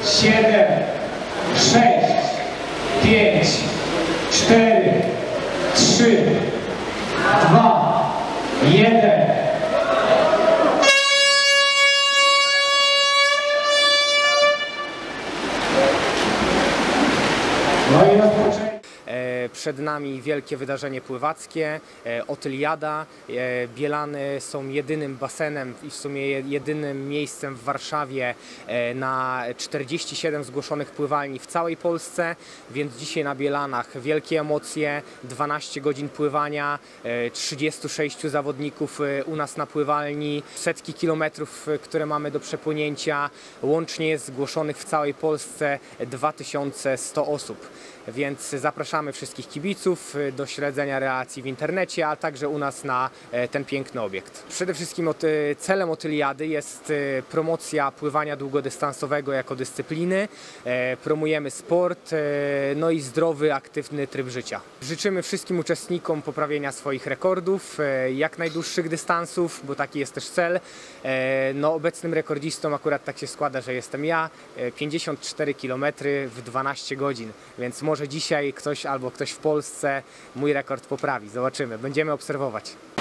7, 6, 5, 4, 3, 2, 1. No i rozpoczęcie. Przed nami wielkie wydarzenie pływackie, Otyliada. Bielany są jedynym basenem i w sumie jedynym miejscem w Warszawie na 47 zgłoszonych pływalni w całej Polsce, więc dzisiaj na Bielanach wielkie emocje, 12 godzin pływania, 36 zawodników u nas na pływalni, setki kilometrów, które mamy do przepłynięcia. Łącznie jest zgłoszonych w całej Polsce 2100 osób. Więc zapraszamy wszystkich kibiców do śledzenia relacji w internecie, a także u nas na ten piękny obiekt. Przede wszystkim celem Otyliady jest promocja pływania długodystansowego jako dyscypliny. Promujemy sport, no i zdrowy, aktywny tryb życia. Życzymy wszystkim uczestnikom poprawienia swoich rekordów, jak najdłuższych dystansów, bo taki jest też cel. No, obecnym rekordzistą akurat tak się składa, że jestem ja, 54 km w 12 godzin, więc może dzisiaj ktoś albo ktoś w Polsce mój rekord poprawi. Zobaczymy, będziemy obserwować.